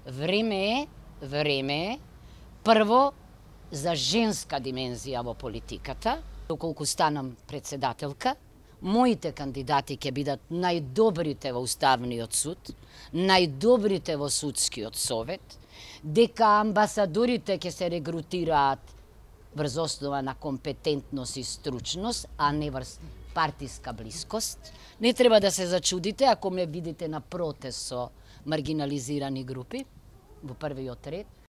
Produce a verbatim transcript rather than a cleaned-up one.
Време е, време е, прво, за женска димензија во политиката. Доколку станам председателка, моите кандидати ќе бидат најдобрите во Уставниот суд, најдобрите во Судскиот совет, дека амбасадорите ќе се регрутираат врз основа на компетентност и стручност, а не врз партиска блискост. Не треба да се зачудите ако ме видите на протест со маргинализирани групи во првиот ред.